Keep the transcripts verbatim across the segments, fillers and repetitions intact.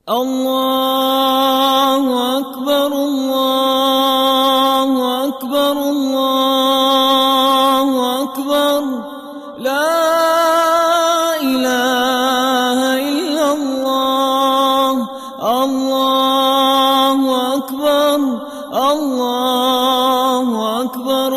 الله أكبر الله أكبر الله أكبر لا إله إلا الله الله أكبر الله أكبر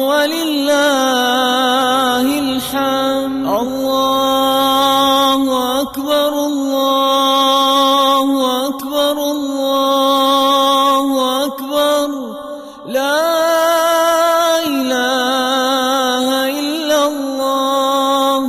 ولله الحمد الله أكبر الله أكبر الله أكبر لا إله إلا الله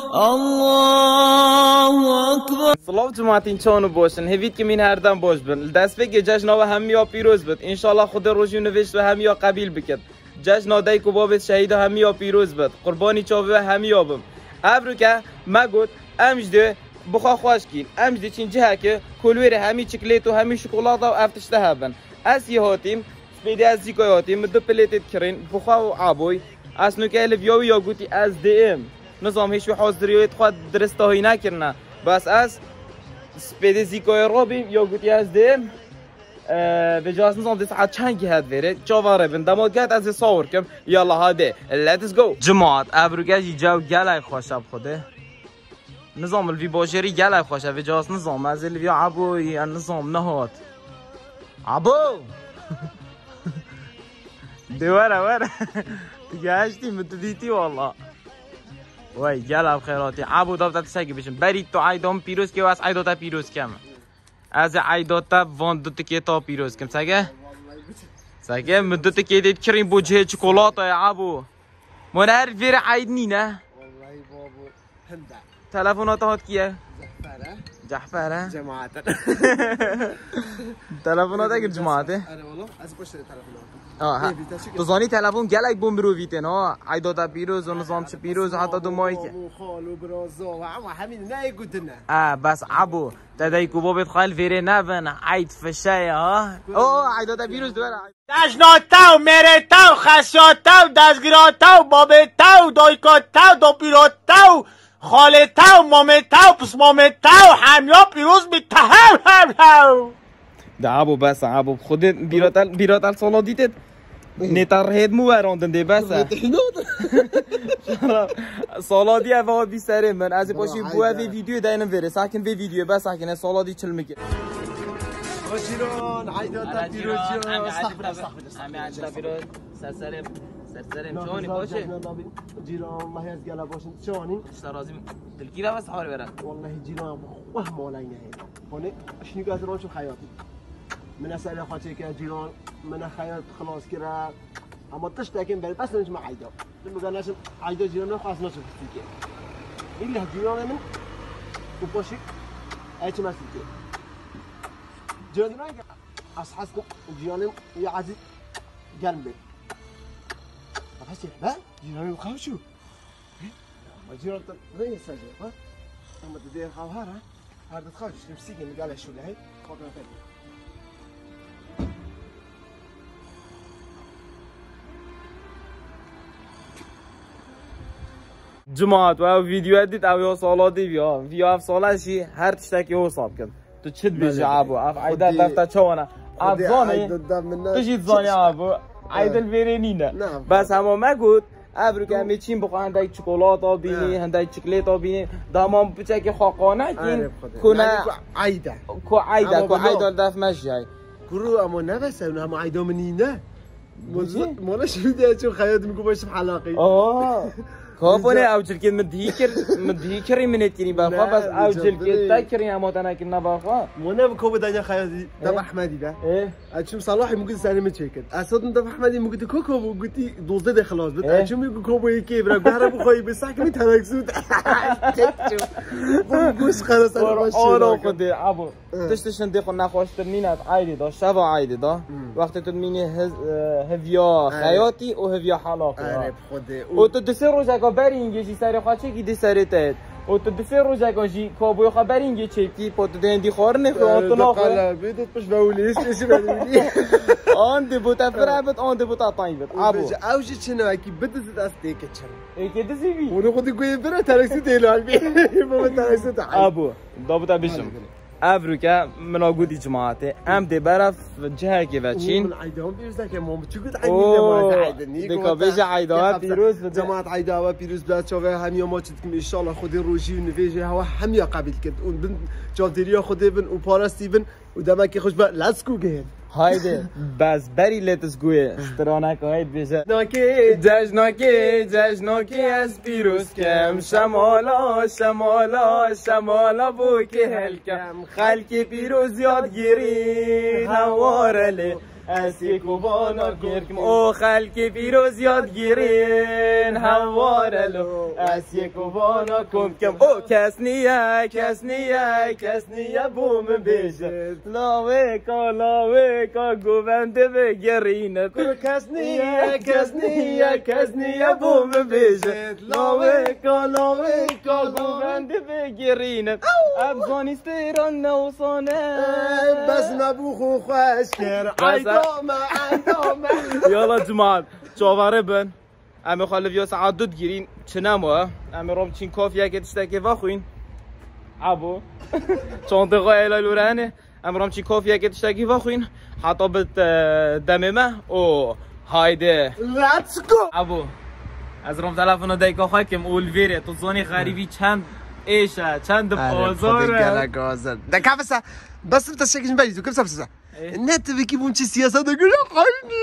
الله أكبر. سلام جماعتین چانو باشن هیوید که من هردم باش بن دست بگه جشن ها همیا پیروز بد انشالله خدا روشی نوشت و همیا قبیل بکد جشن ها کو باب شهید همیا پیروز بد قربانی چاوه همیا بم ابرو که مگود امجده بخوا خوش کین امجده چین جه که کلویر همی چکلیت و همی شکلات و افتشته هبن از یه هاتیم سپیده از زیکای هاتیم دو پلیتت کرین بخوا و عبوی از نوکه الویاوی یا گوتی از دیم نظام هیچ و حاضریت خود درسته هایی نکرنه بس از سپیده زیکای رابیم یا گوتی از دیم به جاس نظام دی ساعت چنگی هد ویره چاواره بین دماد گد از صور کم یالا هاده let's go جماعت ابروگه جو گلای خوشب خوده نظام الوی باشری گلای خوشب به جاس نظام از الوی عبوی نظام نهاد عبو دواره وره دیگه هشتی متدیتی والله وای گلای خیراتی عبو دافت سگی بشم برید تو عیدام پیروز که و از عیداتا پیروز کم از عیداتا وان دو تکی تا پیروز کم سگه سگه مدت که دید کریم بوجه چکولات های عبو من هر ویر عید نی نه والله بابو هنده تلفونات هات کیه؟ جحفره جحفره؟ جماعتا تلفونات اگر جماعته؟ آره والله از پشت تلفونات آه تو زانی تلفون گلک بوم برو ویتن ها عیداتا پیروز و نظام چه پیروز حتی دو ماهی که خال و برازا و عمو همین نه گودنه آه بس عبو تدای کوبابت خال ویره نبن عید فشه ها اوه عیداتا پیروز دوره دشناتاو مرتاو خشاتاو دزگیراتاو بابتاو دایکاتاو دوپیراتاو خالتاو مامتاو پس مامتاو همیا پیروز بی تهم هم هم ده عبو بس عبو خودت بیراتل بیراتل سالا دیتت نتر هید مو براندن ده بس سالا دی افا بی سره من از پاشی بو وی ویدیو داینم وره ساکن وی ویدیو بس ساکن سالا دی چل میگه وشیرون عیداتا پیروز صاحب صاحب همه عیداتا پیروز سرسرم سرسرم چونی باشه جیران ما هیز گلا باشن چونی اشترازی تلکی را بس حال برن والله جیران وهم ولا نه هون اشني قادر روش حياتي من اسال اخواتي كجيران من خيال خلاص كده اما تشتاكين بس مش مع عيدا لما قال ناس عيدا جيران خلاص ناس فيك الا جيران من وبوشك ايش ما فيك جيران اصحابكم جيران يا عزيز قلبي بس ها جيران خاوشو ما جيران غير سجل ها اما تدير خاوها هذا تخافش نفسيا اللي قالها شو لهي خاطر فادي جماعت و ویدیو ادیت او یا سالادی بیا ویو اف سالشی هر تشتکی حساب کن تو چت بیجه عبو اف عیدل دفتا چوانا افزانی تشید زانی عبو عیدل ویرینینه بس همه مگود ابرو که همه چین بخوا هندای چکولات ها بینی هندای چکلیت ها بینی دامان بچه که خاقانه کین کنه عیده کو عیده کو عیده دف مشی کرو اما نبسه اون همه عیده منی نه مولا شویده چون خیاط میگو باشم حلاقی آه کافونه اوجل که مدهیکر مدهیکری منتینی بخوا بس اوجل که تکری اما تنکی نبخوا مونا بکو دنیا خیاطی دب احمدی ده اچم صلاحی ممكن سنه متشكل اسد دب احمدی ممكن كوكو وقتي دوزده خلاص بس اچم میگو کوبو یکی برا گهره بخوای بساک می تنکسود بوش خلاص آره خود ابو تشتشن دقیق نخواشتر نینت عیدی دا شب عیدی دا وقتی تو مینی هویا خیاطی و هویا حلاقی آره خود او تو دو سه روز اگه بری اینگه جی سری خواهد چه گیدی سری تاید او تو دو سه روز اگه جی کابوی خواه بری اینگه چه کی پا تو دیندی خوار نخواه تو نخواه بیدود پش بولیست کسی بدونی آن دی بوتا فرابت آن دی بوتا طایبت ابو اوجی چنو اکی بدزد از دیگه چنو ایکی دزی بی اونو خودی گوی برا ترکسی دیلو البی بابا ترکسی تا ابو دابوتا بشم ابرو که مناگودی جماعته ام دی برف جهه که وچین من عیدان پیروز نکه مام چی گفت اوه عیدانی دیگه بیش عیدان پیروز بده جماعت عیدان پیروز بده چاوه همیا ما چیت که ان شاء الله خودی روزی و نویجه هوا همیا قبول کرد اون بن جالدریا خودی بن و پارستی بن و دمکی خوش به لسکو گه هایده بس بری لتس گوی استرانه که هاید بیشه ناکی جشناکی جشناکی از پیروز کم شمالا شمالا شمالا بو که هلکم خلک پیروز یادگیری هوارله از یک وانا گرکم او خلک پیروز یادگیرین هوارلو از یک وانا کم کم او کس نیه کس نیه کس نیه بوم بیشه لاوه کا لاوه کا گوونده بگرین کس نیه کس نیه کس نیه بوم بیشه لاوه کا لاوه کا گوونده بگرین افغانیست ایران نوسانه بس نبو خو خوش کرد يلا جماعة شوفاره بن أمي خالف يا ساعات دود جيرين شناموا أمي روم تشين كافية كده تشتكي فاخوين عبو شون دقيقة إلى لورانة أمي روم تشين كافية كده تشتكي فاخوين حتى بت دممه أو هايده Let's go عبو از روم تلفن دایکا خواهی کم اولویره تو زونی غریبی چند ایشه چند بازاره گازر ده کفسه بس انت شكش مبيز وكيف سبسه النت بكي بونشي سياسه ده يقول خايني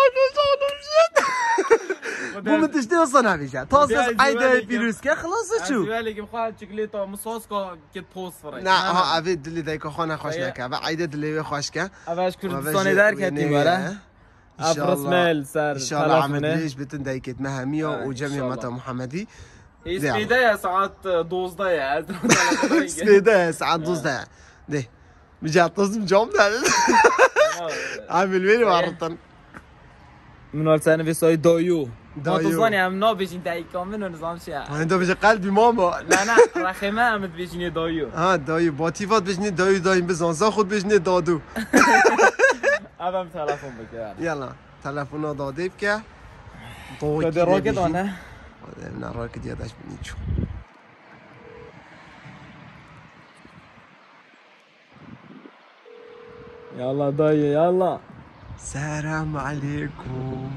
لا بوم تشتي اصلا بيجا توصل عيده فيروس كي خلاص شو بالك مخال شوكليته مصاصكا كي توصفر لا ها افيد اللي دايكو خونا خوشناك عيده اللي خوشكا اواش كردستاني دار كتيم ولا ابرسمل سر ان شاء الله عمل ليش بتن دايكت مهاميه وجميع متى محمدي اسبيده ساعات دوزده يا اسبيده ساعات دوزده ده مجاطز جام ده عامل وين وارطن من اول سنه في سوي دايو دايو دوزاني هم نا بيشين دايكا من نظام شيء انت بيش قلبي ماما لا لا رخمه هم بيشين دايو ها دايو باتيفات بيشني دايو دايم بزانزا خود بيشني دادو ابم تلفن بك يلا تلفن داده بك تو دراكت انا من راكد يا داش بنيچو يلا داي يلا السلام عليكم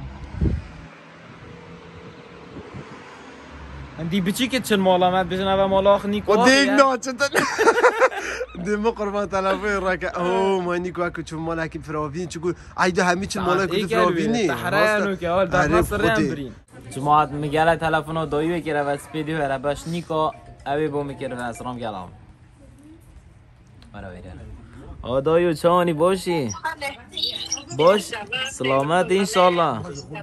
عندي بچی که چن مالامت بشن و مالاخ نیکو وديك ناتن دي مقربه تلفون راك او ما نيكو اكو چون مالك فراوين تقول عيده همي چون مالك فراويني تحرانو که اول در مصر هم برین جماعت میگله تلفن دایو که رو سپیدی و باش نیکو اوی بو میکره اسرام گلام مرا ویرا آ دایو چانی باشی باش سلامت انشالله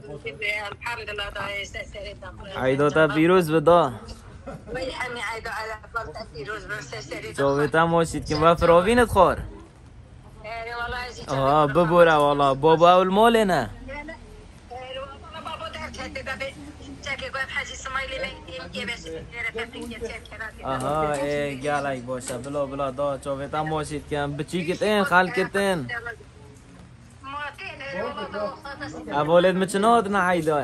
عیداتا پیروز بدا جاویتا ماشید که ما فراوینت خور آه ببوره والا بابا اول ماله نه آها ای گالای باشه بلا بلا دا جاویتا ماشید که بچی کتین خال کتین اولاد مچنات نه عیداه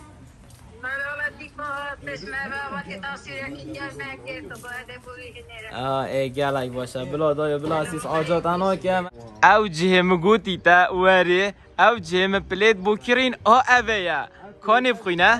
آه ای گالای باشه بلا دایا بلا سیس آجات انا کم او جهم گوتی تا وری او جهم پلیت بوکرین آه اویا کانی بخوینه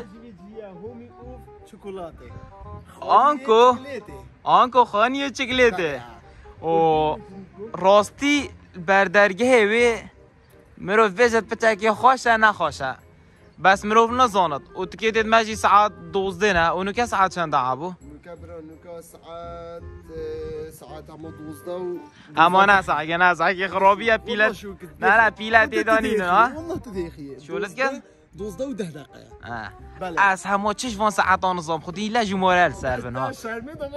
آنکو آنکو خانی چکلیته و راستی بردرگه وی مروف ویجت پتاکی خوشه نخوشه بس مروف نزاند و تکیدید مجی ساعت دوزده نه و نوکه ساعت چنده عبو؟ نوکه برا نوکه ساعت ساعت همه دوزده و اما نه ساعت نه ساعت خرابیه پیلت نه نه پیلت دیدانی نه والله تدیخیه شو لسکن؟ دوزده و ده دقیقه بله از همه چش وان ساعت آن نظام خودی لجو مورل سر بنا شرمه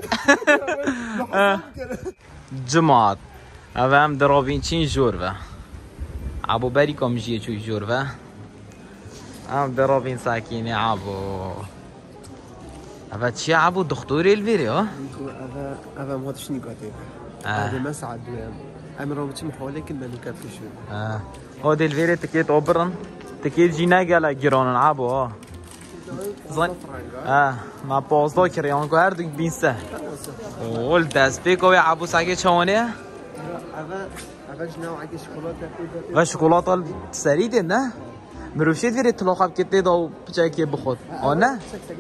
جماعت او هم درابین چین جور و عبو بری کم جیه چوی جور و هم درابین ساکینه عبو او چی عبو دختوری الویری ها؟ او هم هاتش نگاته هذا مسعد دوام امر رو چی محاله کن منو کفشون هاد الویری تکیت آبرن تکیت جی نگل گرانن عبو ها زن اه ما پازده کریان که هر دو بینسته اول دست بکوی عبو ساکه چوانه اول اولش نوع عندي شوكولاته و شکلات سریده نه؟ مروشید ویر اطلاق کتنی دا بچه که بخود آه نه؟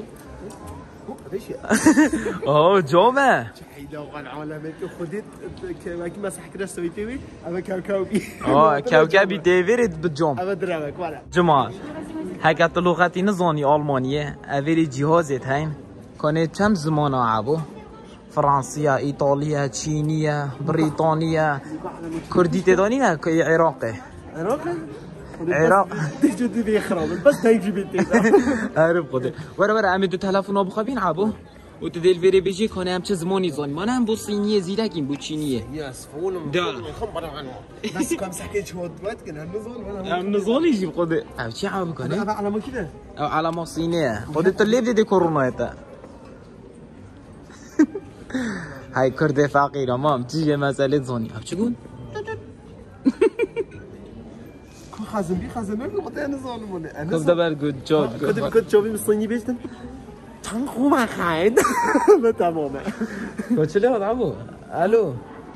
آه جامعه حيدا وقال عالمك خدت كي مسح كده سويتوي اما كوكبي آه كوكبی دیویرید بجام اما درامك ولا جماعه حکت لغتی نزانی آلمانیه اویری جهازت هین کنه چند زمان عبو فرانسیه، ایتالیا، چینیه، بریتانیه کردی تدانی نه که عراقه عراقه؟ عراق تجدي دي خراب بس تيجي بنتي عرب خده ورا ورا عمي دو تلفن ابو خبين عبو و تو دل وری بيجي کنه هم چه زمانی زانی من هم بو صینیه زیرکیم بو چینیه ياس فول دار بس كم سحكي شو وقت كان هنزول هم نزانی جيب خده او چی عبو کنه على ما كده او علامه صینیه خده تو لیو دیدی کرونا ایتا های کرده فقیر امام چیه مسئله زانی او چی گون؟ خازن بي خازن ما قلت انا ظالموني انا كيف دبر جود جوب كنت كنت شوفي من الصيني بيشتن تنقو ما خاين ما تماما كنت ليه عبو الو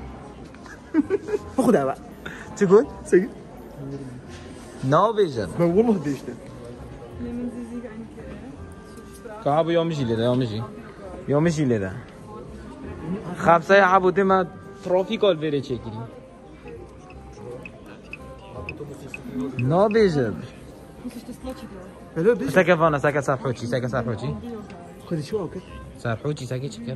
خدها بقى تقول سيد نو فيجن ما والله بيشتن كعبو يوم يجي لده يوم يجي يوم يجي لده خمسة يا عبو دي ما ترافيكال بيري تشيكي No bierzem. الو بيش ساكا فانا ساكا سارحوتي ساكا سارحوتي خذي شو اوكي سارحوتي ساكي چکر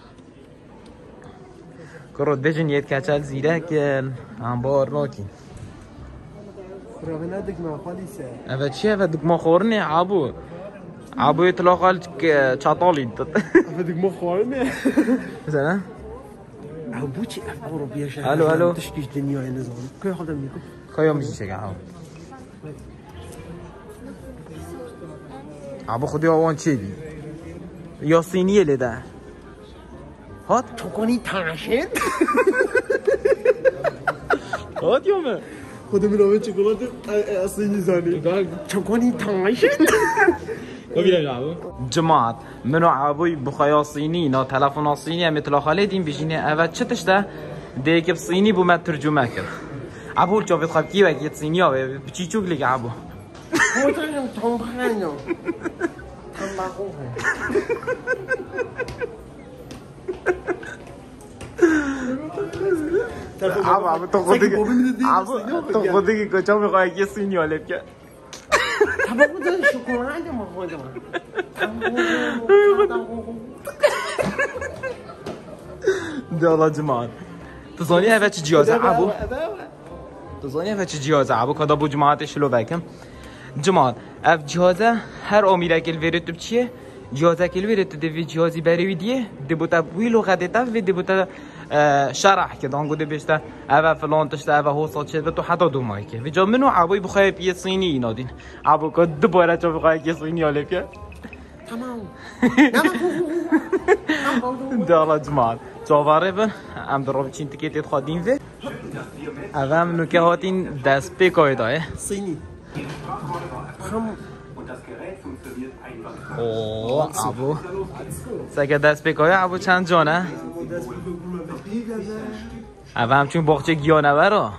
کرد بجن یت کچل زیره که هم بار راکی راه نادك ما خالص اوه چی اوه دک ما خورنه عبو عبو اطلاق حال چطالی افدك ما خورنه مثلا عبوتي اف اوروبيه شهر الو الو تشكيش دنيا هنا زون كي خدها منكم کایا میشه چه عبو عبو خودی آوان چی بی یا صینیه لده هات تكوني تاشين هات یومه خذ من اول شوكولاته اصلي زاني تكوني تاشين جماعت منو عبوی بخایا صینی نا تلفن صینی هم اطلاق حاله دیم بشینه اول چه تشته دیگه صینی بو من ترجمه کرد عبو چاوید خواب کی وقت صینی ها بچی چوک لیگه عبو خودم تنبخنم تنبخو عبو عبو تو خودی عبو تو خودی که کجا میخوای یه صینی ها لب کرد تنبخو ده شکلاته ما خودم دالا جماعت تزانی هفه چی جیازه عبو تزانی هفه چی جیازه عبو کدا بو جماعت شلو بکم جماعت اف جیازه هر آمیره کل ویرتو بچیه جیازه کل ویرتو دوی جیازی بریوی دیه دی بوتا بوی لغته تا و دی بوتا شرح که دانگو دی بشته اوه فلان تشته اوه حوصال شد و تو حتی دو مایی که و جا منو عبوی بخواه پیه صینی اینا دین عبو که دو باره چا بخواه که صینی ها لپیه تمام دالا جماعت جاواره بن ام در رابط چین تکیتت خواهدین و اوه هم نوکه هاتین دست پیکای داره صيني خم اوه عبو سگه دست پیکای عبو چند جانه اوه همچون باخچه گیانه برا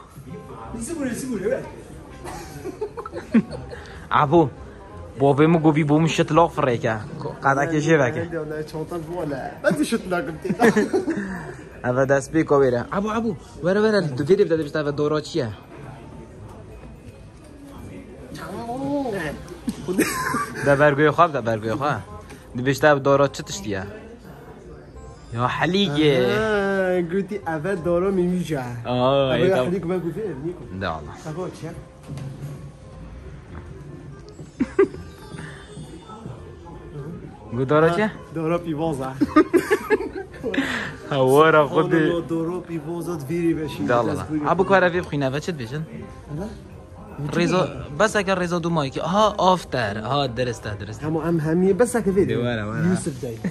عبو بابا مو گوبی بوم شتلاق فره که قدک شبکه انت شتلاق اوه دست بی کابیره عبو عبو وره وره دو دیده بده بشته اوه دورا چیه ده برگوی خواب ده برگوی خواب ده بشته اوه دورا چه تشتیه یا حلیگه قلتي اوه دورا میمیشه آه اوه حلیگ من گفته نیکو ده الله اوه چیه گو دورا چه؟ دورا پیوازه هوارا خودی دورا پیوازه ویری بشین ده الله عبو کاره وی بخینه و چت بشن؟ رضا بس اگر رضا دو مایی که ها آفتر ها درسته درسته همو ام همیه بس اگه ویری دواره واره یوسف دایی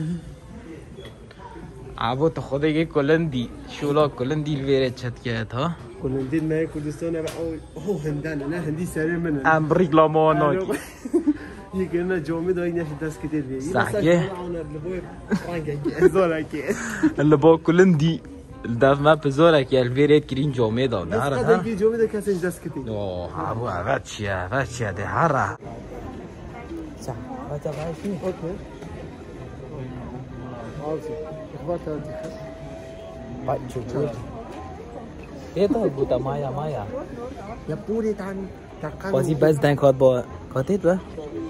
عبو تو خودی کلندی شولا کلندی الویره چت کرد ها کلندی نه کردستان او هندانه نه هندی سری منه ام ریکلامان ناکی یکی نه جامعه دایی نشد دست کتیر بیه صحیح زالکی اللي با کلندی دفع ما بزوره که الویرید کرین جامعه داده بس هره قدر ها که جامعه ده کسی اینجا دست کتی اوه ابو اول چیه اول چیه ده هره صح ما تبعي فيه اوکی عاوزی اخبار تاردی باي شوف ايه ده بوتا مايا مايا یا پوری تان تقام بازی بس دن کات با کاتید و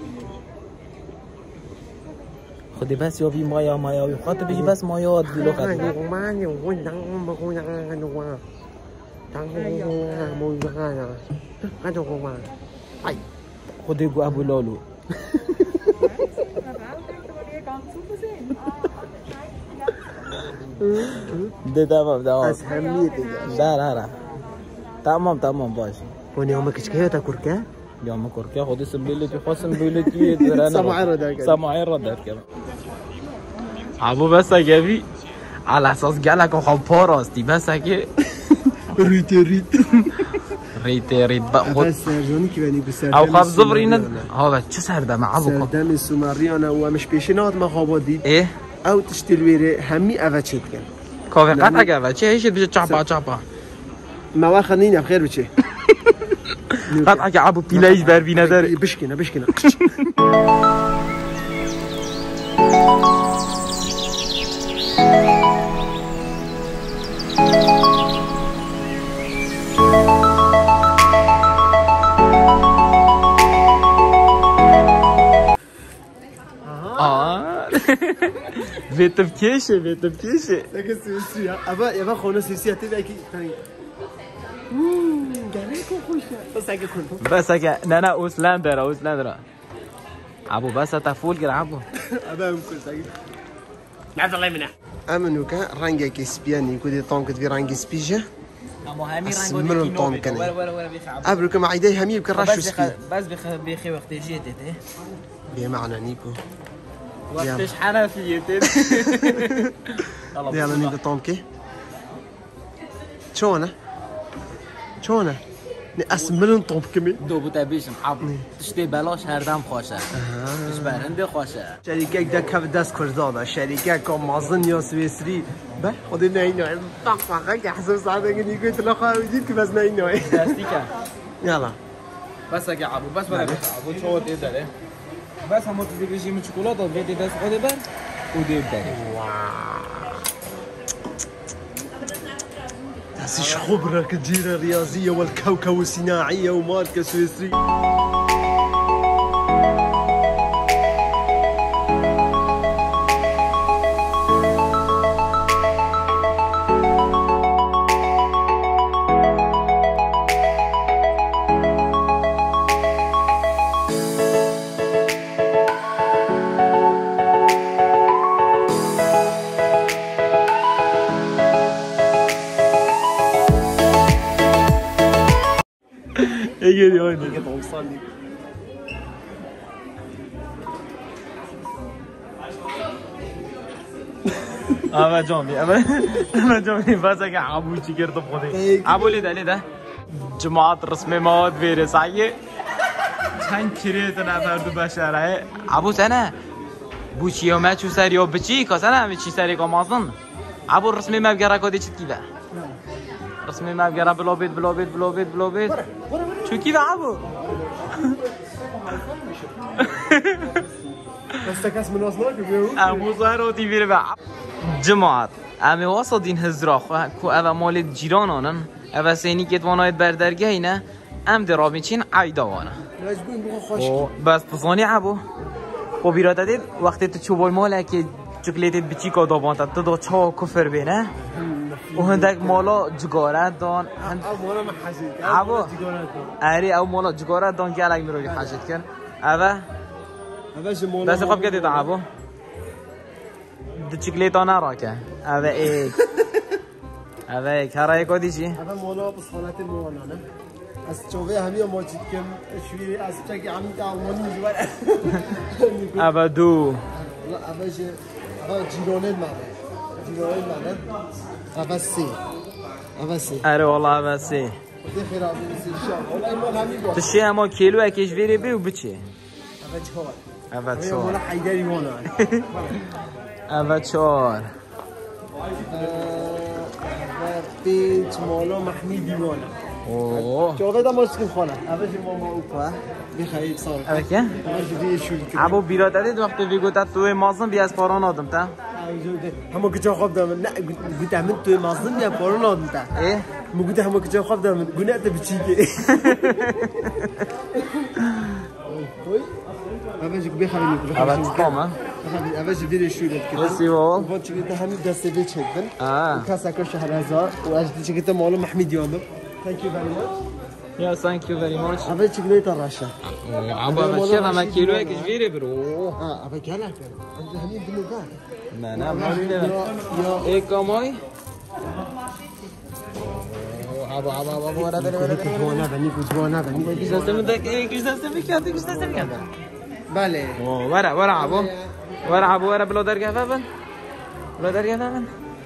خودی بس یا بی مایا مایا بی خاطر بيجي بس مایا دلو خاطر من یون دان بخون نوا دان مو بخانا قدو قوما ای خودی گو ابو لالو ده تمام تمام از همیه دیگه در هره تمام تمام باش کنی هم کشکه تا کرکه یا ما کرکه خودی سمبیلیتی خواستم بیلیتی درانه سماعی رو در کرد سماعی رو در کرد ابو بس اگه على اساس گلک خب پا راستی بس اگه ریت ریت ریت ریت با خود بس سرجانی که بنی بسر او خب زبرینه ها چه سردم ابو سردم سومریانه و مش پیشنهاد ما خواب دید ايه او تشتل ویره همی اوت شد کن کافه قطع اگه و چه هیچ بشه چاپا چاپا ما واخد نینه بخیر بچه قطع اگه ابو پیلایش بر بی نداره بشکنه بشکنه بيتم كيشه بيتم كيشه لكن سويسريا ابا يابا خونا سويسريا تبقى كي ثاني قالكم خوشة بس اگه كنت بس اگه نه نه اوسلندر اوسلندر ابو بس تفول كده ابو ابا ممكن تاگه نعرف الله منه امنو كان رنگه که سپیانی کدی تام کدی رنگ سپیجه اما همي بس رنگو منو دي طعم كينو كان. ولا ولا ولا بيخعب ابرو كما عيدي همي بكرش بس سبي بخ بس بخ بخي وقت جيت ايه بمعنى نيكو وقتش حنفيه يلا نيكو طامكي شونه شونه ني اسملن طوب كمي دو بوتا بيشم حب تشتي بلاش هردم خوشه اش برنده خوشه شركه ده كف داس كردادا شركه كم مازن يا سويسري به خدي ناينو طق طق حسب ساعه نيكو تلقى وديك بس ناينو دستی کن يلا بس اگه ابو بس ولا ابو چوت ايه داره بس هم تو رژیم شکلات بده دست خود بر او دیب داره تاسيش خبرة كتيرة رياضية والكوكو الصناعية وماركة سويسري ايه دي هون كده وصلني اما جامي اما اما جامي بس اگه ابو چی کرد بخوده ابو لیده لیده جماعت رسم مواد ویره سایه چند کریت نفرد بشره ابو سنه بو چی اومد چو سری و بچی که سنه همه چی سری که مازن ابو رسم مبگره کده چی کیده رسم مبگره بلا بید بلا بید بلا بید بلا بید چو کیده ابو بس تكاس من وصلك بيو ابو زهراتی بیره به جماعت امی واسه دین هزرا خو او مال جیرانانن او سینی که تواناید بردرگه اینه ام درابی چین عیدوانه مجبور بقى خوش بس تصانی عبو خب ایراد دید وقتی تو چوبال ماله که چکلیتت بچی که دابانتد تو دا چا کفر بینه و هندک مالا جگارت دان او مالا محجد عبو اری او مالا جگارت دان که الگ میروی حجد کن اوه هذا مالا دست خواب کدید عبو ده چکلیتا نرا که اوه ایک اوه ایک هر ایک دی چی؟ هذا مالا بصالات الموانا نه از چوبه همي ماجد كم شوي از تاكي عم تعاوني جوال اوه دو لا افاج افا جيرونين معنا جيرونين معنا افا سي افا سي اره والله اوه سی دي خير ابو سي ان شاء الله والله مال همي بو تشي اما کیلو اکیش ویری بی و بچی افا جوال اوه هي چهار مالا حيدري وانا اوه چهار بيت مالا محمي ديوانا اوه جاوید هم اشکیم خانه اول شما ما اوپا بخیب سال اوه که؟ اول جوری شوری کنم ابو بیرادت وقتی ویگوتا توی مازن بی از پاران آدم تا همه کجا خواب دارم نه گوت همین توی مازن بیا پاران آدم تا اه؟ مو گوت همه کجا خواب دارم گونه تا بچی که اول جو بخوابی اول تقامه اول جو بیری شوری کنم رسیوال بعد چیکه تا همین دسته بیچ هدن آه کاسا شهر هزار و اجدی چیکه تا مالا محمي ديوانا Thank you very much. Yeah, thank you very much. اول چیکه تا راشه ابا ماشي ما كيلو هيك كبيره برو اه اول گله کن همین دلوگاه نه نه ماشي ايه كماي ابا ابا ابا ورا کنی کجوانا بنی کجوانا بنی كيش استمدك ايه كيش استمدك يا كيش استمدك بله ورا ورا ابو ورا ابو ورا بلو درجه فابن بلو درجه فابن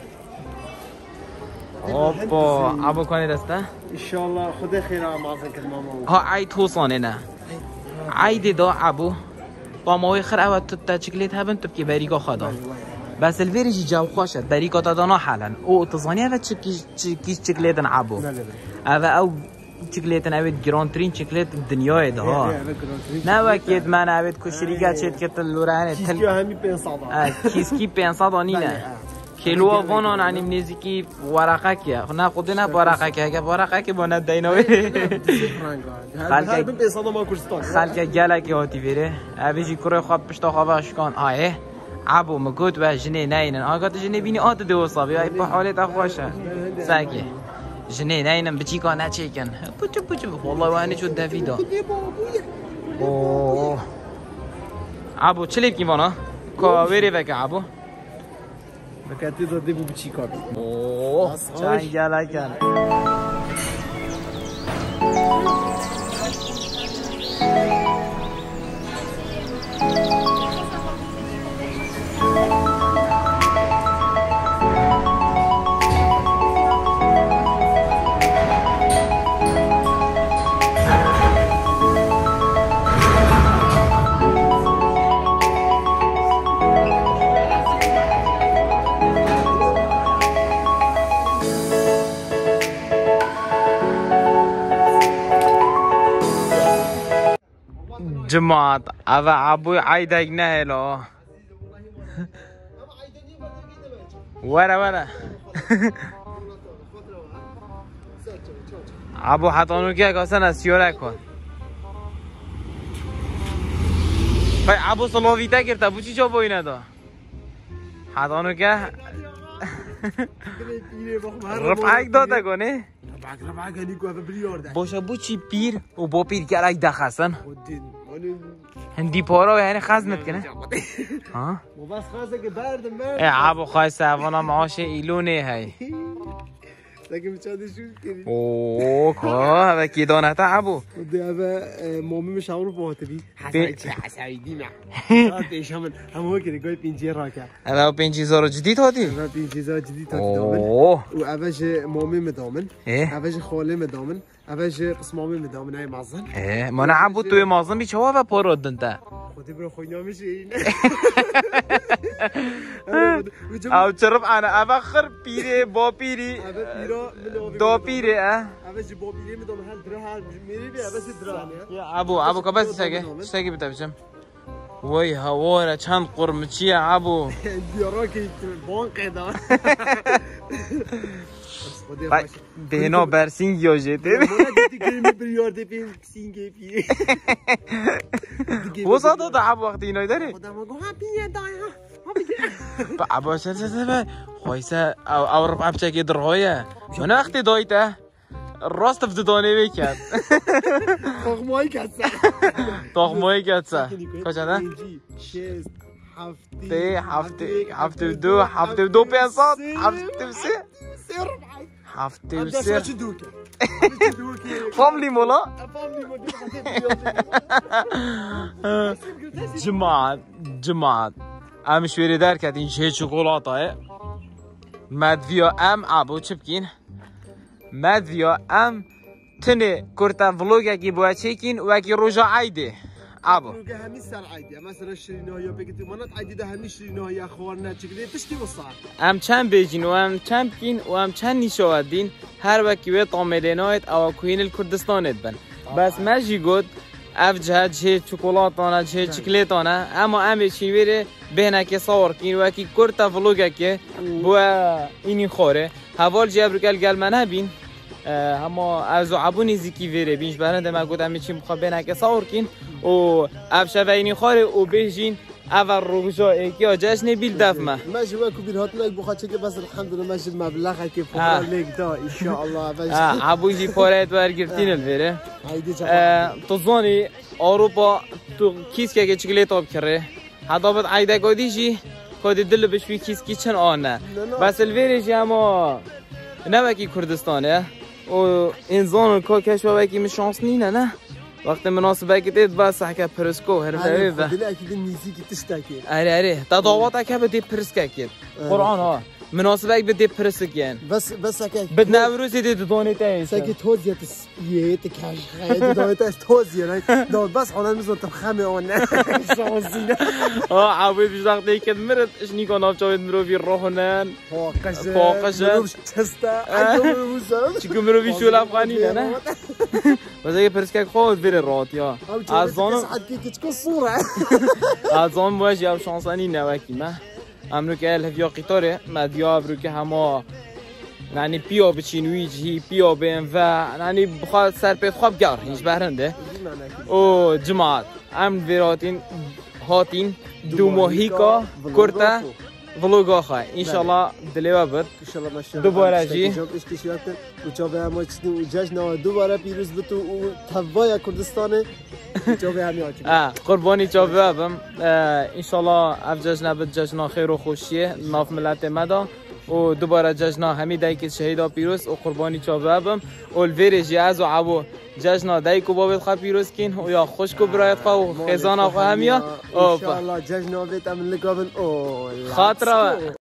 اوبا ابو کنی دسته ان شاء الله خدا خیر مازن کد ماما ها عيد توصانه نه عيد دا ابو با ما خر او تو چکلیت هبن تو کی بریگا خدا بس الفيرجي جو خوشت بریگا دادانا حالا او تزانی و چکیش چکیش چکلیتن ابو او او چکلیتن اوید گران ترین چکلیت دنیای ده ها نه وکید من اوید کشریگا چت که تلورانه کیسکی همی پنصد کیسکی پنصد آنی نه کیلو آوانان عنیم نزدیکی ورقه که نه خود نه ورقه که اگه ورقه که با ندیناوی خالک پنصد ما کردستان خالک گلکی هاتی ویره اویجی کره خواب پشتا خواب اشکان آیه ابو مگود و جنه نینن آگات جنه بینی آت دو صابی ای با حالت خوشه ساکی جنه نینن بچی کار نچیکن پوچو پوچو والله وانه شد دفیدا اوه ابو چلیب کی وانا کاوری وک ابو بکاتی داده بو بچی کار اوه چند گلکن جماعت اوه عبوی عیدک نه لا ورا ورا عبو حتانو که اگه از سیاره کن خواهی عبو سلاویته کرده بو چی چا بایی ندا حتانو که رفعک داده کنه باشه بو چی پیر و با پیر گرک دخستن هندی پارا یعنی خزمت کنه ها بس خاصه که بردم مرد ای عبو خواهی سوانا معاش ایلونه هی لكن مش هذا شو كذي اوه كه هذا كده انا تعبوا ودي ابا مامي مش عارف بوتبي حسايدي مع ايش هم هم هو كده قايل بينجي راكع هذا بينجي زار جديد هادي هذا بينجي زار جديد هادي اوه واباش مامي مدامن ايه اباش خاله مدامن اباش قس مامي مدامن هاي معظم ايه ما انا عبو توی مازن بی چوا و پارود انت خودی برو خوینا میشین او چرب انا ابخر پیری با پیری دو پیری اه اباش با پیری مدام هر درا هر میری بی اباش درا یا ابو ابو کباس سگه سگه بتابچم وای هواره چند قرمچی ابو دیارا که بان قدا بهنا برسینگ یا جده وزا داده عب وقتی اینای داری؟ با عبا سر سر سر خویسه او رب عبچه که درهایه من وقتی دایته راست افتدانه بکرد تاقمایی کتسه تاقمایی کتسه کچنده؟ شست هفته هفته هفته دو هفته دو پنسات هفته سه هفته و سه فاملی مولا جماعت جماعت ام شویری در کد این چه چکولاتای مدویا ام ابو چه بکین مدویا ام تنه کرتا ولوگه کی باید چکین و اکی روژا عیده عبو روجا همي سر عادي مثلا شرينه يا بقيت منات عادي ده همي شرينه يا اخواننا چگلی تشتی وصار ام چند بیجین و ام چند کین و ام چند نشودین هر وکی و طاملینایت او کوین الکردستانت بن بس ماجی گود اف جهت چه چکولاتانه چه چکلیتانه اما ام چیویره بهنه که صور کین و کی کرتا فلوگه که بو اینی خوره حوال جبر گل گل منه بین اما از عبونی زیکی ویره بینش برنده ما گفتم میچیم بخواه بینه که صور کین و اف شوینی خوره و بهجین اول روزا اکی جشن بیل دفمه ما جوا كبير هات لك بخاطر چه بس الحمد لله ماشي المبلغ كيف فوق لك دا ان شاء الله اه عبوجي فورت ورگرتين الفيره تظني اوروبا تو کیس که چیکلیت آب کره حدابت عیده گودیجی کدی دل بشوی کیس کیچن آنه بس الفيرج اما نوکی کردستانه و انسان کو کشور کی شانس نینه نه وقت مناسبه که بس حکه پرسکو هر فهمه و دل اكيد نيزيكي تشتاكي اره اره تداوات که بده پرسکه کید قرآن ها مناسبه بده پرسکین بس بس هكا بد نوروز دي دونيته ساكي توزيا تسبيه تكاش خايد دونيته توزيا دو بس انا مزون تفخمه اون شانسينا اه عاوي بجاقتي كد مرت اش نيكو نافچاويد مروفي روحنن فوقش فوقش تستا ايوه چيكو مروفي شو لافغاني نه بس اگه پرسکه خود بره رات یا از زانو تكون صوره از زان مواجه او شانسانی نوکی ما امرو که الهفیا قطاره مدیا برو که همه یعنی پیا بچینوی جهی پیا بین و یعنی بخواد سر پید خواب گر هیچ بهرنده او جماعت ام ویراتین هاتین دو ماهیکا کرتا ولوگا خواه انشالله دلیوه بد دوباره جی وچابه همه چیزی وجاش نوا دوباره پیروز بتو و توای کردستانه وچابه همه آتی قربانی چابه بم انشالله اف جشن بد جشن خیر و خوشیه ناف ملت مدا و دوباره جشن همی دایی که شهیدا پیروز و قربانی چابه بم و الویره جی از و عبو جشن دایی که بابت خواه پیروز کین و یا خوش که برایت خواه و خیزان خواه همیا انشالله جشن آبیت امن لگابن خاطره